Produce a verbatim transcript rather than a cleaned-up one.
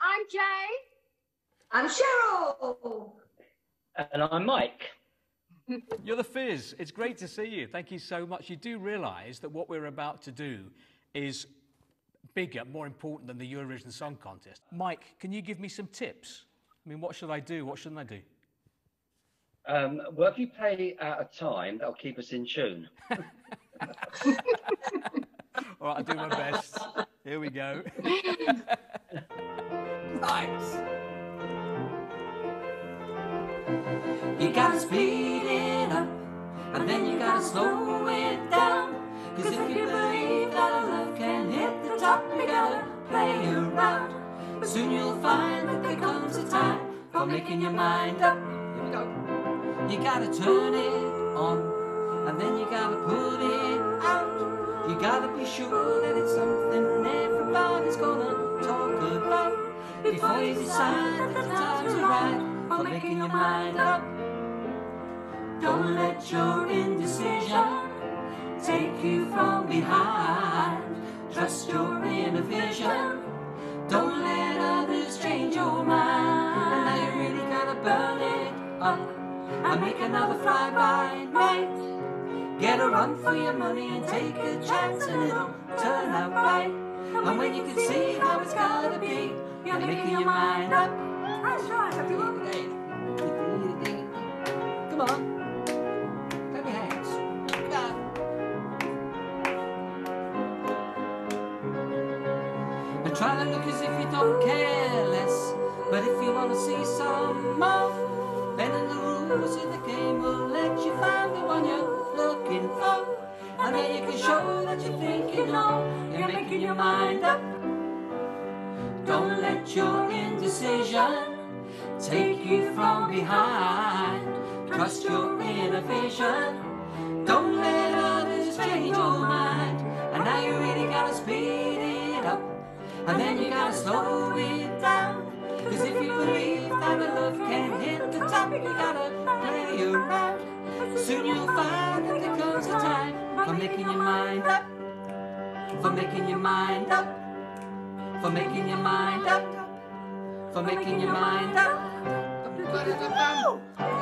I'm Jay. I'm Cheryl. And I'm Mike. You're the Fizz. It's great to see you. Thank you so much. You do realise that what we're about to do is bigger, more important than the Eurovision Song Contest. Mike, can you give me some tips? I mean, what should I do? What shouldn't I do? Um, well, if you play out of time, that'll keep us in tune. All right, I'll do my best. Here we go. Nice. You gotta speed it up, and then you gotta slow it down. Cause if you believe that love can hit the top, you gotta play around. But soon you'll find that there comes a time for making your mind up. Here we go. You gotta turn it on, and then you gotta put it out. You gotta be sure that it's something everybody's gonna talk about before you decide that the time's right for making your mind up. Don't let your indecision take you from behind. Trust your inner vision. Don't let others change your mind. And now you really gotta burn it up and make another fly-by night. Get a run for your money and take a chance, and it'll turn out right. And when you can see how it's gotta be, you're making your mind up. That's right, everyone. Come on. Clap your hands. Come on. And try to look as if you don't care less. But if you want to see some more, then in the rules of the game will let you find the one you're looking for. And then you can show that you think you know. You're making your mind up. Don't let your indecision take you from behind. Trust your inner vision. Don't let others change your mind. And now you really gotta speed it up, and then you gotta slow it down. Cause if you believe that love can hit the top, you gotta play around. Soon you'll find that there comes a time for making your mind up. For making your mind up. For making your mind up. For making your mind up.